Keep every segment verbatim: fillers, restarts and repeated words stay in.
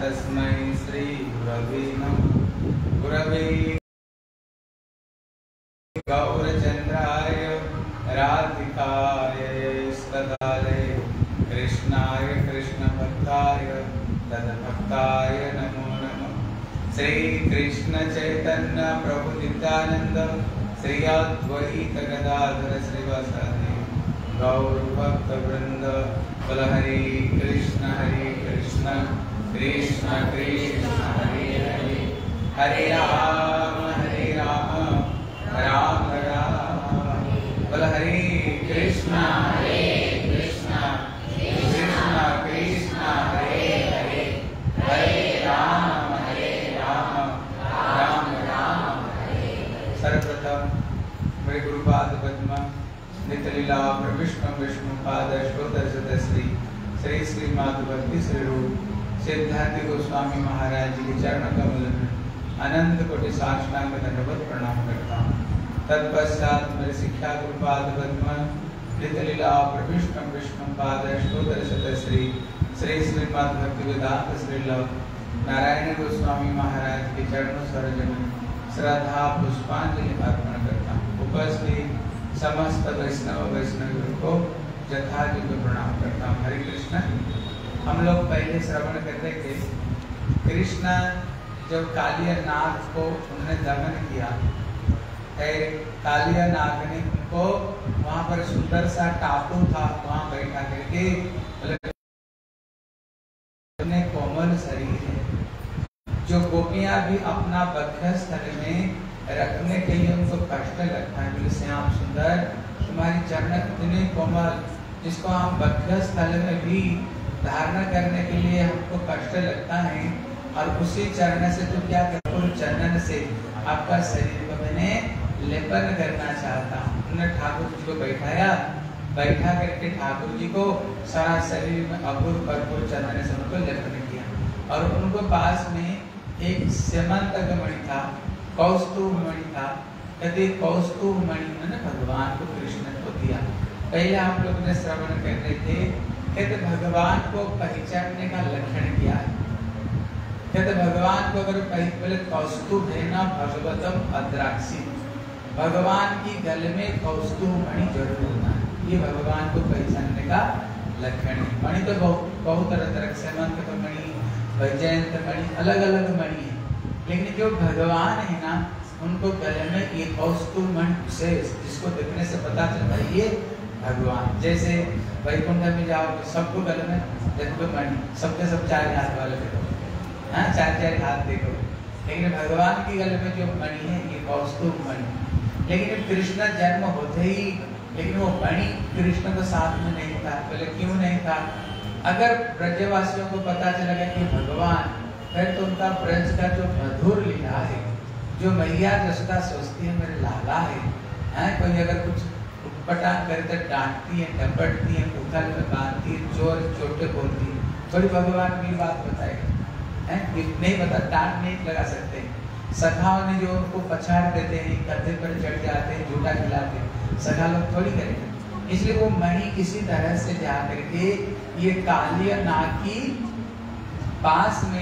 तस्मै श्री गुरवे नमः। गुरवे गौरचंद्राय राधिकाय सदाय कृष्णाय कृष्णभक्ताय तद्भक्ताय नमो नमः। श्री कृष्ण चैतन्य प्रभु नित्यानंद श्री अद्वैत गदाधर श्रीवासादि गौर भक्त वृंद। बोल हरे कृष्ण हरे कृष्ण कृष्ण कृष्ण हरे हरे, हरे राम हरे राम राम राम। बोल हरे कृष्ण हरे कृष्ण कृष्ण कृष्ण हरे हरे, हरे राम हरे राम राम राम हरे। सर्वप्रथम मेरे गुरुपाद पद्म नितलीला प्रविष्णु विष्णु पाद श्रोत श्री श्री श्रीमद् भक्ति श्री रूप सिद्धार्थ गोस्वामी महाराज जी के चरण कमल में अनंत कोटि साष्टांग दंडवत प्रणाम करता हूँ। तत्पश्चात मेरे शिक्षा गुरुपाद पद्म नितलीला प्रविष्णु विष्णु पाद श्रोत श्री श्री श्रीमद् भक्ति वेदांत श्रील नारायण गोस्वामी महाराज के चरणों सरोज में श्रद्धा पुष्पांजलि अर्पण करता हूँ। उपस्थित समस्त वैष्णव वैष्णव को यथायोग्य प्रणाम करता हूँ। हरे कृष्ण। हम लोग पहले श्रवण करते थे कृष्ण जब कालिया नाग को उन्होंने दमन किया, कालिया नाग ने उनको वहां पर सुंदर सा टापू था, वहां बैठा करके कोमल शरीर है जो गोपियां भी अपना वक्षस्थल में रखने के लिए उनको कष्ट लगता है। बोले श्याम सुंदर तुम्हारी चरण इतने कोमल जिसको हम वक्षस्थल में भी धारणा करने के लिए हमको कष्ट लगता है, और उसी चरण से तो क्या कपूर चंदन से आपका शरीर को मैंने लेपन करना चाहता हूँ। उन्होंने ठाकुर जी को बैठाया, बैठा करके ठाकुर जी को सारा शरीर में अपूर्व कर्पूर चंदन से उनको लेपन किया, और उनको पास में एक सेमंतक मणि था, कौस्तुभ मणि था। कहते कौस्तुभ मणि मैंने भगवान को कृष्ण को दिया। पहले आप लोग ने श्रवण कर रहे थे, कहते भगवान को पहचानने का लक्षण क्या है। कहते भगवान को अगर पहले कौस्तुभ है ना भगवतम अद्राक्षी, भगवान की गले में कौस्तुभ मणि जरूर होता है। ये भगवान को पहचानने का लक्षण है। मणि तो बहुत बहुत तरह तरह सेमंत मणि, वैजयंत मणि, अलग अलग मणि है, लेकिन जो भगवान है ना उनको गले में ये कौस्तुभ मणि विशेष, जिसको देखने से पता चलता है ये भगवान। जैसे वैकुंठ में जाओ सबको गले में देखो मणि, सबके सब चार हाथ वाले देखो, हाँ चार चार हाथ देखो, लेकिन भगवान की गले में जो मणि है ये कौस्तुभ मणि। लेकिन कृष्ण जन्म होते ही, लेकिन वो मणि कृष्ण के साथ में नहीं था। बोले क्यों नहीं था? अगर ब्रजवासियों को पता चलेगा कि भगवान, फिर तो उनका ब्रज का जो मधुर लीला है, जो मैया जसोदा सोचती है मेरे लाला है, हैं कोई अगर कुछ उटपटांग करते डांटती है, डपटती है, उथल में बांधती है, जोर चोटे बोलती है, थोड़ी भगवान की बात बताएगा, हैं नहीं बता, डांट नहीं लगा सकते। सखाओं ने जो उनको पछाड़ देते हैं, कंधे पर चढ़ जाते हैं, झूठा खिलाते हैं, सखा लोग थोड़ी करेंगे। इसलिए वो मणि किसी तरह से जा करके ये कालिया नाग की पास में,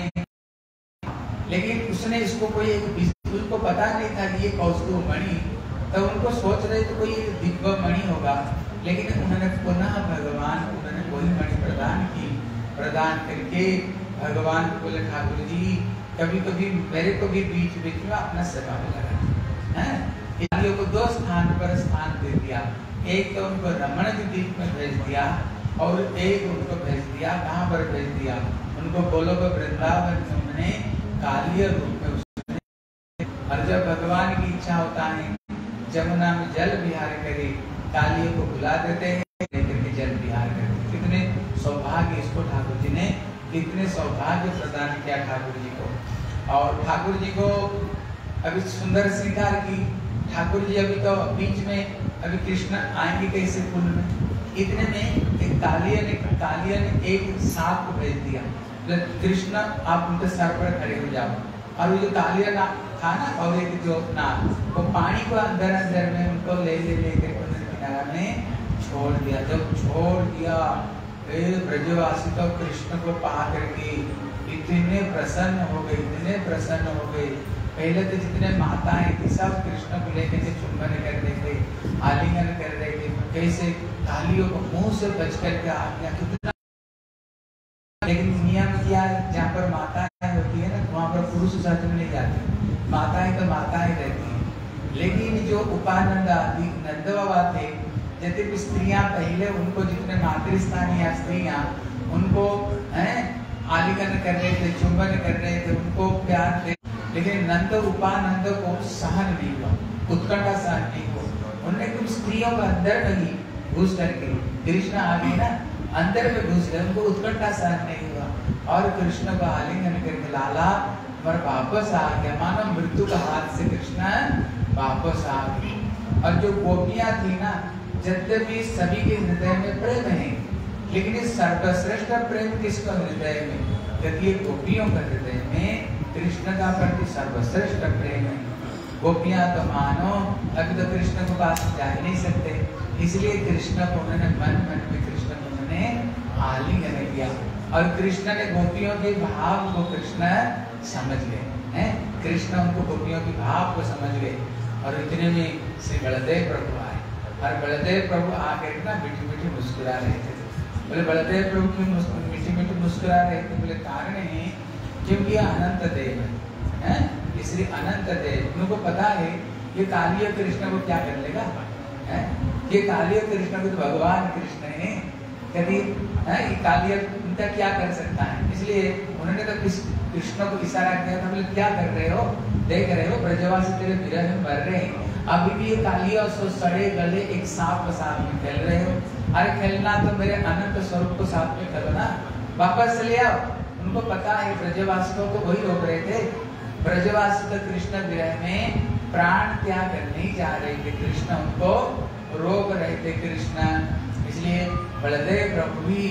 लेकिन उसने इसको कोई एक उसको पता नहीं था कि ये कौस्तुभ मणि, तो उनको सोच रहे तो कोई दिव्य मणि होगा, लेकिन उन्होंने पुनः भगवान उन्होंने वही मणि प्रदान की। प्रदान करके भगवान को बोले ठाकुर जी कभी कभी मेरे को भी बीच बीच में अपना सेवा में लगा हैं। को दो स्थान पर स्थान दे दिया, एक तो उनको रमण के द्वीप में भेज दिया, और एक उनको भेज दिया कहाँ पर भेज दिया, उनको गोलोक वृंदावन में उन्होंने कालिया रूप में उसने। और जब भगवान की इच्छा होता है जमुना में जल विहार करे, कालिया को बुला देते हैं, लेकर के जल विहार करते। कितने सौभाग्य इसको ठाकुर जी ने, कितने सौभाग्य प्रदान किया ठाकुर जी को। और ठाकुर जी को अभी सुंदर श्रृंगार की, ठाकुर जी अभी तो बीच में अभी कृष्ण आएंगे कैसे कुल में, इतने में एक कालिया ने कालिया ने एक सांप को भेज दिया, कृष्ण आप उनके सर पर खड़े हो जाओ। और वो जो कालिया ना था ना, और एक जो नाग, वो पानी को अंदर अंदर में उनको ले ले लेकर किनारा में छोड़ दिया। जब छोड़ दिया ब्रजवासी तो कृष्ण को पा करके इतने प्रसन्न हो गए, इतने प्रसन्न हो गए। पहले तो जितने माताएं थी सब कृष्ण को लेकर के चुंबन कर रहे थे, आलिंगन कर रहे थे, कैसे कालियों को मुंह से बच करके आ गया कितना। लेकिन नियम क्या है, जहाँ पर माताएं होती है ना वहाँ पर पुरुष साथ में नहीं जाते, माताएं तो माताएं रहती हैं। लेकिन जो उपानंद आदि नंद बाबा थे, जितनी स्त्रियां पहले उनको जितने मातृस्थानीय स्त्रियां उनको हैं आलिंगन कर रहे थे, चुंबन कर रहे थे, उनको प्यार थे। लेकिन नंद उपानंद को सहन नहीं हुआ, उत्कंठा सहन नहीं हुआ। उन्होंने कुछ स्त्रियों का अंदर नहीं घुस करके, कृष्ण आ गए ना अंदर में घुस गए, उनको उत्कंठा सहन नहीं हुआ और कृष्ण को आलिंगन करके लाला पर वापस आ गया, मानो मृत्यु का हाथ से कृष्ण वापस आ गए। और जो गोपियां थी ना, यद्यपि सभी के हृदय में प्रेम है, लेकिन इस सर्वश्रेष्ठ प्रेम किसका हृदय में, यदि गोपियों का हृदय में कृष्ण का प्रति सर्वश्रेष्ठ प्रेम है। गोपियां तो मानो अभी तो कृष्ण को पास जा ही नहीं सकते, इसलिए कृष्ण को उन्होंने मन मन में कृष्ण को उन्होंने आलिंगन किया और कृष्ण ने गोपियों के भाव को कृष्ण समझ गए हैं, कृष्ण उनको गोपियों के भाव को समझ गए। और इतने में श्री बलदेव प्रभु आए और बलदेव प्रभु आकर ना मीठी मीठी मुस्कुरा रहे थे। बोले बलदेव प्रभु क्यों मीठी मीठी मुस्कुरा रहे थे? बोले कारण है क्योंकि अनंत देव है, इसलिए अनंत देव उनको पता है ये कालिया कृष्ण को क्या कर लेगा है? ये कालिया कृष्ण को तो भगवान कृष्ण है, कभी है ये कालिया उनका क्या कर सकता है। इसलिए उन्होंने तो किस कृष्ण को इशारा किया था, बोले क्या कर रहे हो, देख रहे हो ब्रजवासी तेरे विरह में मर रहे हैं, अभी भी ये कालिया और सड़े गले एक सांप के साथ में खेल रहे हो। अरे खेलना तो मेरे अनंत स्वरूप को साथ में खेलो ना, वापस ले आओ। उनको पता है ब्रजवासियों को वही रोक रहे थे, ब्रजवासी तो कृष्ण विरह में प्राण त्याग करने जा रहे थे, कृष्ण उनको रोक रहे थे कृष्ण। इसलिए बलदेव प्रभु भी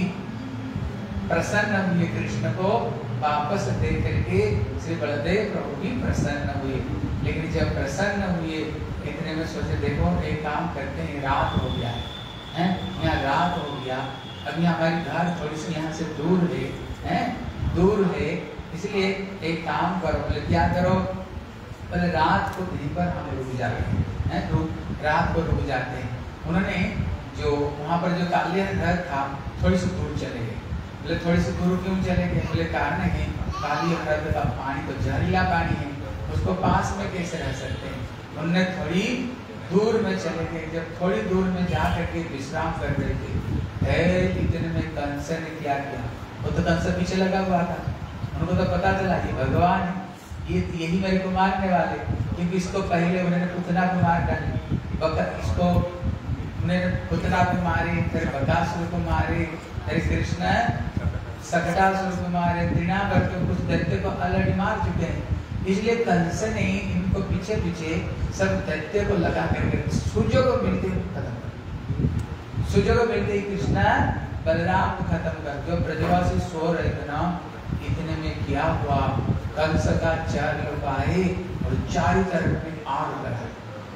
प्रसन्न हुए, कृष्ण को वापस देख करके श्री बलदेव प्रभु भी प्रसन्न हुए। लेकिन जब प्रसन्न हुए इतने में सोचे देखो एक काम करते हैं, रात हो गया है, यहाँ रात हो गया, अभी हमारी घर थोड़ी सी यहाँ से दूर है, हैं दूर है, इसलिए एक काम करो। बोले क्या करो? बोले रात को कहीं पर हम रुक जाते हैं, रात को रुक जाते हैं। उन्होंने जो वहाँ पर जो कालिया घर था थोड़ी सी दूर चले गए। बोले थोड़ी सी दूर क्यों चले गए? बोले कारण है कालिया घर का पानी तो जहरीला पानी है, उसको पास में कैसे रह सकते हैं। उन्होंने थोड़ी दूर में चले गए, जब थोड़ी दूर में जा करके विश्राम कर रहे थे, इतने में कंस ने क्या किया, वो तो कंस पीछे लगा हुआ था, उनको तो पता चला ये भगवान है, ये यही मेरे को मारने वाले, क्योंकि इसको पहले उन्होंने पुतना को मार डाली, बकर इसको उन्होंने पुतना को मारे, फिर बकासुर को मारे, फिर कृष्ण सकटासुर को मारे, तृणावर के कुछ दैत्य को अलग मार चुके हैं। इसलिए कंस ने इनको पीछे पीछे सब दैत्य को लगा करके सुजोग मिलते खत्म, सुजोग मिलते ही कृष्ण बलराम को खत्म कर, जो ब्रजवासी सो रहे थे ना, इतने में क्या हुआ, कंस का चार लोग आए और चारों तरफ में आग लगा।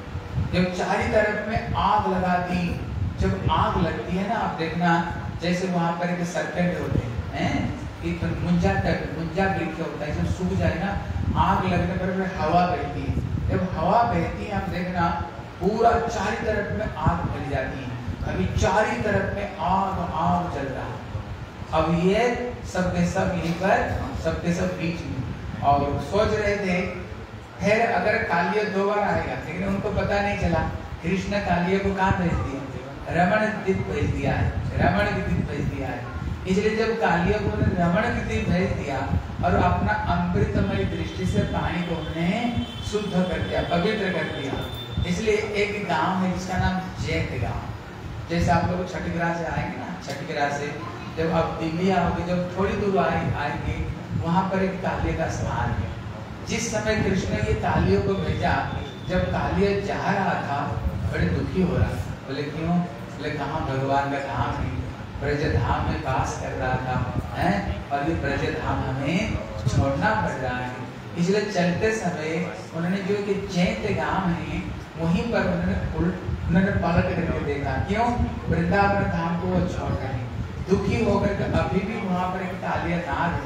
जब चारों तरफ में आग लगा दी, जब आग लगती है ना, आप देखना जैसे वहां पर एक सर्पेंट होते हैं, एक मुंजा तक मुंजा वृक्ष होता है, जब सूख जाए ना, आग लगने पर हवा बहती है, जब हवा बहती है आप देखना पूरा चारों तरफ में आग फैल जाती है, अभी चारों तरफ में आग आग चल रहा है। अब ये सब के सब यहीं पर सब के सब बीच में, और सोच रहे थे फिर अगर कालिया दो बार आएगा, लेकिन उनको पता नहीं चला कृष्ण कालिया को कहाँ भेज दिया, रमण द्वीप भेज दिया है, रमण द्वीप भेज दिया है। इसलिए जब कालिया को रमण द्वीप भेज दिया और अपना अमृतमय दृष्टि से पानी को उन्हें शुद्ध कर दिया, पवित्र कर दिया। इसलिए एक गांव है जिसका नाम जैत गांव, जैसे आप लोग छठीगढ़ से आएंगे ना, छठीगढ़ से जब आप दिल्ली आओगे, जब थोड़ी दूर आए आएंगे वहां पर एक कालिया का स्थान है। जिस समय कृष्ण ये कालियों को भेजा, जब कालिया जा रहा था बड़े दुखी हो रहा था, बोले क्यों? बोले कहाँ भगवान का धाम है, ब्रज धाम में वास कर रहा था हैं, और ये ब्रज धाम हमें छोड़ना पड़ रहा है। इसलिए चलते समय उन्होंने जो कि जैत गांव है वहीं पर उन्होंने उन्होंने पलट करके देखा, क्यों? वृंदावन धाम को वो छोड़ रहे, दुखी होकर के अभी भी वहां पर एक कालिया नाग है,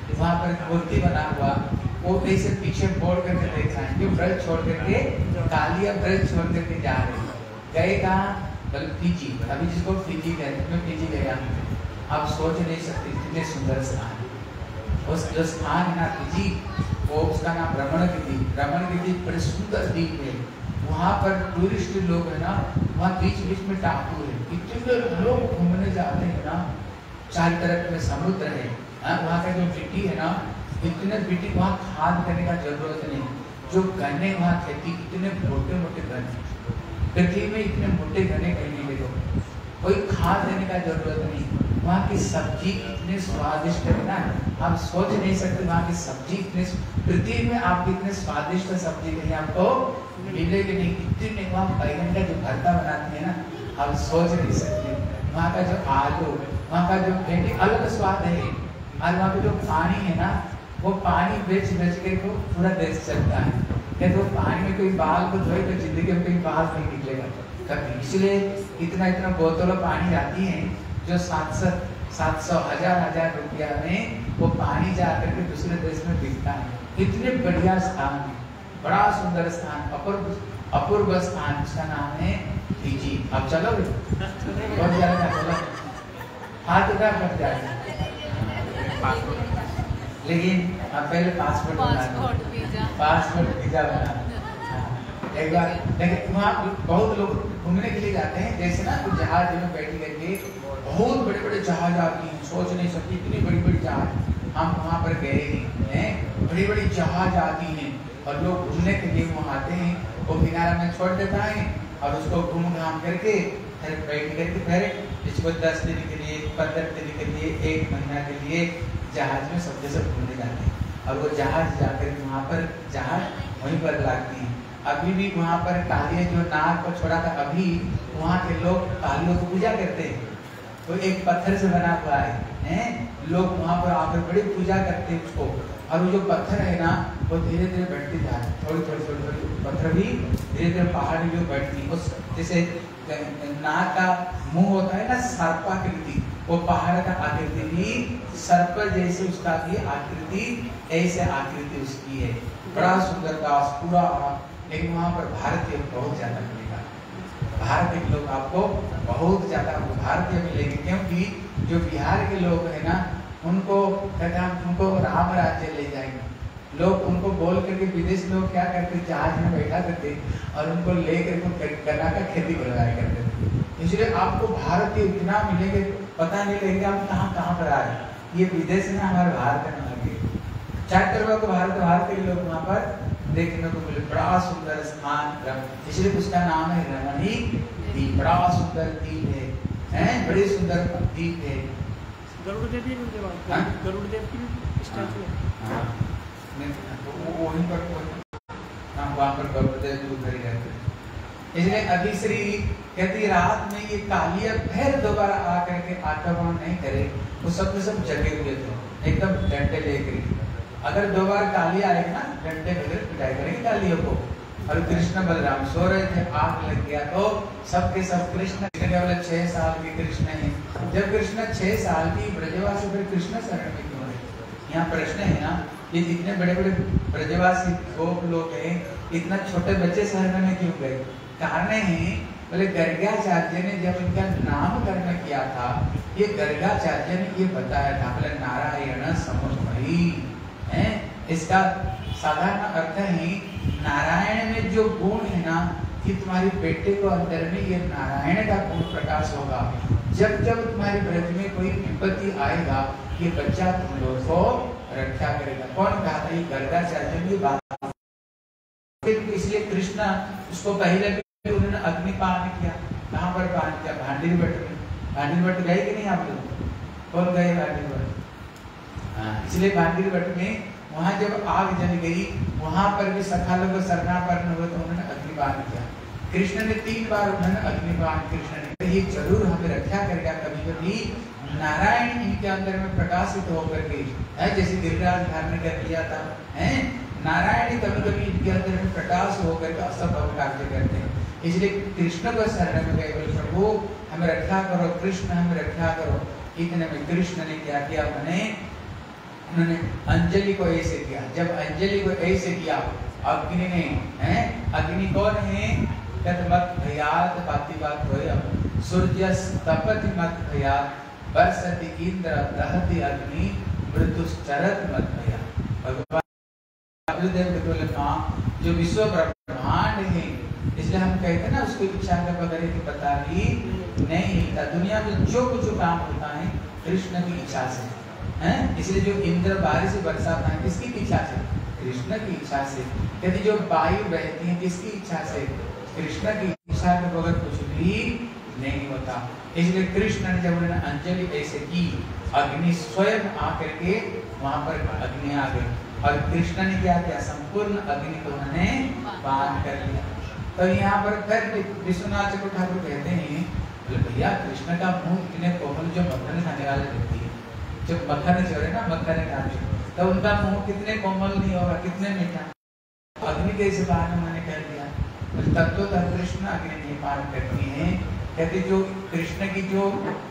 वहाँ पर मूर्ति बना हुआ, वो ऐसे पीछे मोड़ करके देख रहे हैं, जो ब्रज छोड़ करके कालिया ब्रज छोड़ करके जा रहे हैं। गए कहाँ? बल फिजी, अभी जिसको फिजी कहते हैं, मैं फिजी गया। आप सोच नहीं सकते कितने सुंदर स्थान है। उस जो स्थान है ना फिजी, वो उसका नाम रमणगिरी, रमणगिरी बड़े सुंदर द्वीप है। वहाँ पर टूरिस्ट लोग है ना, वहाँ बीच बीच में टापू है, इतने लोग घूमने जाते हैं ना, चारों तरफ में समुद्र है। वहाँ का जो मिट्टी है ना, इतने मिट्टी, वहाँ खाद करने का जरूरत नहीं। जो गन्ने वहाँ खेती, इतने मोटे मोटे गन्ने, पृथ्वी में इतने मोटे गन्ने कहीं नहीं देखो, कोई खाद देने का जरूरत नहीं। वहाँ की सब्जी इतने स्वादिष्ट है ना, आप सोच नहीं सकते वहाँ की सब्जी इतने, पृथ्वी में आप इतने स्वादिष्ट सब्जी कहीं आपको मिलेगी नहीं। इतने वहाँ बैंगन का जो भरता बनाते हैं ना, आप सोच नहीं सकते। वहाँ का जो आलू, वहाँ का जो भेंडी, अलग स्वाद है। और वहाँ पे जो पानी है ना, वो पानी बेच बेच के तो पूरा देश चलता है। क्या तो पानी में कोई बाल को धोए तो जिंदगी में कोई बाल नहीं निकलेगा कभी। इसलिए इतना इतना बोतलों पानी जाती है, जो सात सौ सात सौ हजार हजार रुपया में वो पानी जा करके दूसरे देश में बिकता है। इतने बढ़िया स्थान है, बड़ा सुंदर स्थान, अपूर्व अपूर्व स्थान, उसका नाम है फिजी। अब चलोगे? बहुत ज्यादा चलो, हाथ उठा कर जाए, लेकिन अब पहले passport passport visa passport visa बना। एक बार लेकिन वहाँ बहुत लोग घूमने के लिए जाते हैं, जैसे ना कुछ जहाज में बैठ करके, बहुत बड़े बड़े जहाज आती हैं, सोच नहीं सकती इतनी बड़ी बड़ी जहाज। हम वहाँ पर गए हैं, बड़ी बड़ी जहाज आती हैं और लोग घूमने के लिए वहाँ आते हैं। वो किनारा में छोड़ देता है और उसको घूम घाम करके फिर बैठ करके फिर इसको दस दिन के लिए, पंद्रह दिन के लिए, एक महीना के लिए जहाज में सब जैसे घूमने जाते हैं। और वो जहाज जाकर वहाँ पर जहाज वहीं पर लागती है। अभी भी वहाँ पर कालिया जो नाग को छोड़ा था, अभी वहाँ के लोग कालियों को पूजा करते हैं। तो एक पत्थर से बना हुआ है, हैं? लोग वहाँ पर आकर बड़ी पूजा करते हैं उसको। और वो जो पत्थर है ना, वो धीरे धीरे बढ़ती जा रही है, थोड़ी थोड़ी थोड़ी थोड़ी पत्थर भी धीरे धीरे पहाड़ में बढ़ती है। उस जैसे नाग का मुंह होता है ना, सर्पाकृति, वो पहाड़ का आकृति भी सर्प जैसे उसका भी आकृति, ऐसे आकृति उसकी है। बड़ा सुंदर दास पूरा। लेकिन वहाँ पर भारतीय बहुत ज्यादा मिलेगा, भारतीय के लोग आपको बहुत ज्यादा भारतीय मिलेंगे, क्योंकि जो बिहार के लोग है ना, उनको उनको राम राज्य ले जाएंगे लोग। उनको बोल करके विदेश लोग क्या करते, जहाज में बैठा करते और उनको लेकर गन्ना का खेती करवाया करते थे। इसलिए आपको भारतीय इतना मिलेंगे, पता नहीं लगेगा आप कहाँ कहाँ पर आ रहे, ये विदेश में हमारे भारत में लगे। चार तरह को भारत भारत के लोग वहाँ पर देखने को मिले। बड़ा सुंदर स्थान, इसलिए उसका नाम है रमणी द्वीप। बड़ा सुंदर द्वीप है, हैं? बड़ी सुंदर द्वीप है। गरुड़ देव भी वहाँ, गरुड़ देव की स्टैचू है। वहीं पर हम वहाँ पर गरुड़ देव भी उधर ही रहते हैं। इसलिए अभी श्री कहती रात में ये कालिया फिर दोबारा आकर के आक्रमण नहीं करे, वो सब के सब जगे हुए थे एकदम डंडे लेकर। अगर दो बार कालिया आएगी ना, डंडे लेकर पिटाई करेंगे कालियों को। और कृष्ण बलराम सो रहे थे, आग लग गया तो सबके सब कृष्ण केवल छह साल के कृष्ण हैं। जब कृष्ण छह साल की ब्रजवासी, फिर कृष्ण शरण में क्यों रहे? यहाँ प्रश्न है ना, ये जितने बड़े बड़े ब्रजवासी गोप लोग हैं, इतना छोटे बच्चे शरण में क्यों गए? कारण है, बोले गर्गाचार्य ने जब इनका नामकरण किया था, ये गर्गाचार्य ने ये बताया था, बोले नारायण समुद्री है। इसका साधारण अर्थ है, नारायण में जो गुण है ना, कि तुम्हारे बेटे को अंदर में ये नारायण का गुण प्रकाश होगा। जब जब तुम्हारे ब्रज में कोई विपत्ति आएगा, ये बच्चा तुम लोगों को रक्षा करेगा। कौन कहा था? ये गर्गाचार्य ने बात। इसलिए कृष्ण उसको पहले भी उन्होंने अग्निपान किया। कहाँ पर पान किया? भांडीर भट्ट में। भांडीर भट्ट गए कि नहीं आप लोग? कौन गए भांडीर भट्ट? हाँ, इसलिए भांडीर भट्ट में वहाँ जब आग जल गई, वहाँ पर भी सखा लोग शरणापन्न हुए तो उन्होंने अग्निपान किया। कृष्ण ने तीन बार उन्होंने अग्निपान, कृष्ण ने ये जरूर हमें रक्षा करेगा। कभी कभी नारायण इनके अंदर में प्रकाशित होकर के, जैसे गिरिराज धारण कर लिया था, है नारायण कभी कभी इनके अंदर में प्रकाश होकर के असंभव कार्य करते हैं। इसलिए कृष्ण को शरण में गए, बोले प्रभु हमें रक्षा करो, कृष्ण हमें रक्षा करो। इतने में कृष्ण ने क्या किया? मैंने उन्होंने अंजलि को ऐसे किया। जब अंजलि को ऐसे किया अग्नि ने, हैं अग्नि कौन है? कहते मत भयात बाती बात होय सूर्य तपति मत भयात बरसति इंद्र दहति अग्नि मृत्युश्चरत मत भया। भगवान देव के बोले माँ जो विश्व ब्रह्मांड है, इसलिए हम कहते हैं ना उसको इच्छा के बगैर की पता भी नहीं था। दुनिया में जो कुछ काम होता है कृष्ण की इच्छा से, हैं? इसलिए जो इंद्र बारिश बरसाता है किसकी इच्छा से? कृष्ण की इच्छा से। यदि जो वायु बहती है किसकी इच्छा से? कृष्ण की इच्छा के बगैर कुछ भी नहीं होता। इसलिए कृष्ण ने जब उन्होंने अंजलि ऐसे की, अग्नि स्वयं आकर के वहां पर अग्नि आ गई और कृष्ण ने क्या किया? संपूर्ण अग्नि को उन्होंने पान कर लिया। तो यहाँ पर फिर विश्वनाथ चक्रवर्ती ठाकुर कहते हैं, बोले भैया कृष्ण का मुंह इतने कोमल, जो मक्खन खाने वाले व्यक्ति है, जो मक्खन चोरे ना मक्खन खाते, तो उनका मुंह कितने कोमल नहीं होगा, कितने मीठा। अग्नि कैसे पान उन्होंने कर दिया? तब तो तब कृष्ण अग्नि नहीं पान करती है। कहते जो कृष्ण की जो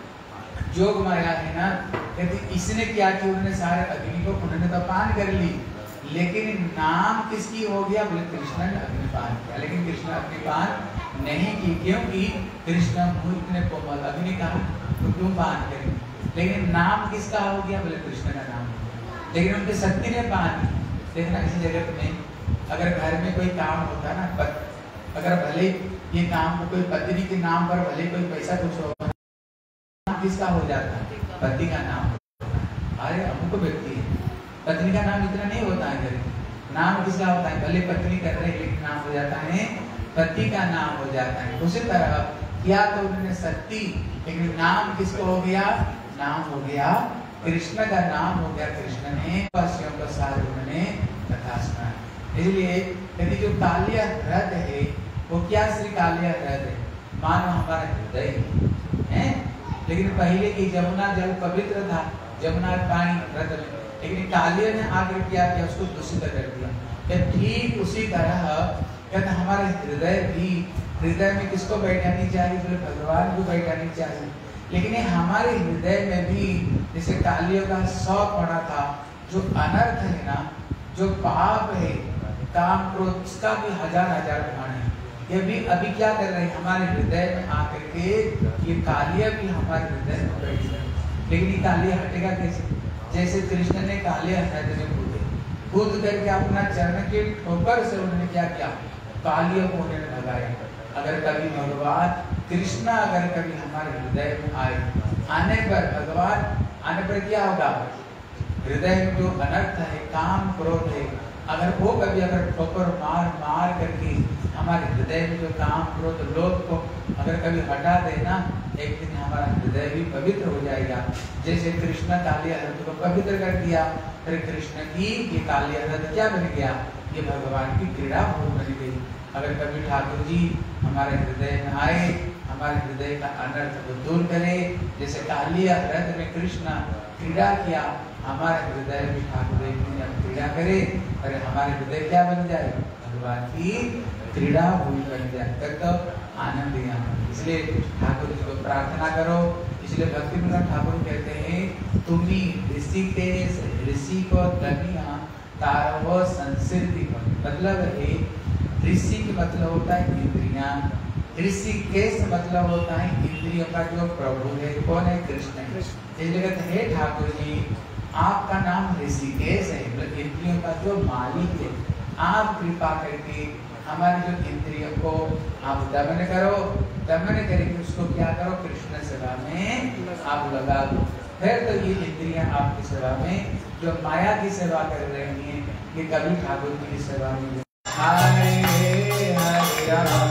जोग माया है ना, कहते इसने क्या कि उन्होंने सारे अग्नि को उन्होंने तो पान कर ली, लेकिन नाम किसकी हो गया? बोले कृष्ण ने अग्निपान किया, लेकिन कृष्ण अग्निपान नहीं की, क्योंकि कृष्ण मुंह इतने कोमल, अग्नि का तो क्यों पान करेंगे? लेकिन नाम किसका हो गया? बोले कृष्ण का नाम हो गया, लेकिन उनके शक्ति ने पान। देखना किसी जगत में अगर घर में कोई काम होता है ना, पत, अगर भले ये काम को कोई पत्नी के नाम पर भले कोई पैसा कुछ होगा, किसका हो जाता है? पति का नाम। अरे अमुक व्यक्ति है, पत्नी का नाम इतना नहीं होता है घर, नाम किसका होता है? भले पत्नी कर रहे लेकिन नाम हो जाता है पति का नाम हो जाता है। उसी तरह किया तो उन्होंने शक्ति, लेकिन नाम किसको हो गया? नाम हो गया कृष्ण का नाम हो गया। कृष्ण ने वासियों का सार उन्होंने कथा सुना। इसलिए यदि जो कालिया हृद है वो क्या? श्री कालिया हृद है, मानो हमारा हृदय है। लेकिन पहले की जमुना जल पवित्र था, जमुना पानी हृद में, लेकिन कालिया ने आकर क्या किया? उसको दूषित कर दिया। ठीक उसी तरह कहते हमारे हृदय भी, हृदय में किसको बैठानी चाहिए? बोले भगवान को बैठानी चाहिए। लेकिन ये हमारे हृदय में भी जैसे कालियों का सौ पड़ा था, जो अनर्थ है ना, जो पाप है, काम क्रोध, इसका भी हजार हजार गुण है। ये भी अभी क्या कर रहे हैं? हमारे हृदय में आकर के ये कालिया भी हमारे हृदय में बैठ गए। लेकिन ये कालिया हटेगा कैसे? जैसे कृष्ण ने कालिया हृदय में कूदे, कूद करके अपना चरण के ठोकर से उन्होंने क्या किया? कालियों को उन्होंने भगाया। अगर कभी भगवान कृष्ण अगर कभी हमारे हृदय में आए, आने पर भगवान आने पर क्या होगा? हृदय में जो अनर्थ है, काम क्रोध है, अगर वो कभी अगर ठोकर मार मार करके हमारे हृदय में जो काम क्रोध लोभ को अगर कभी हटा देना, एक दिन हमारा हृदय भी पवित्र हो जाएगा। जैसे कृष्ण कालिया हृदय को पवित्र कर दिया, फिर कृष्ण की ये कालिया हृदय क्या बन गया? ये भगवान की क्रीड़ा भूमि बन गई। अगर कभी ठाकुर जी हमारे हृदय में आए, हमारे हृदय का अनर्थ को दूर करे, जैसे कालिया हृदय में कृष्ण क्रीड़ा किया, हमारे हृदय में ठाकुर जी क्रीड़ा करे और हमारे हृदय क्या बन जाए? भगवान की क्रीड़ा भूमि बन जाए, तब तो आनंद ही आनंद। इसलिए ठाकुर जी को प्रार्थना करो। इसलिए भक्ति विनोद ठाकुर कहते हैं, तुम्ही ऋषिकेश ऋषि को दनिया तारव संसिद्धि। मतलब है ऋषि की मतलब होता है इंद्रियां, ऋषिकेश मतलब होता है इंद्रियों का जो प्रभु है। कौन है? कृष्ण है। इसलिए कहते हैं ठाकुर जी आपका नाम ऋषिकेश है, मतलब इंद्रियों का जो मालिक है। आप कृपा करके हमारी जो इंद्रियों को आप दमन करो, दमन करके उसको क्या करो? कृष्ण सेवा में आप लगा दो। फिर तो ये इंद्रियां आपकी सेवा में, जो माया की सेवा कर रही हैं, ये कभी ठाकुर जी की सेवा में। हरे हरे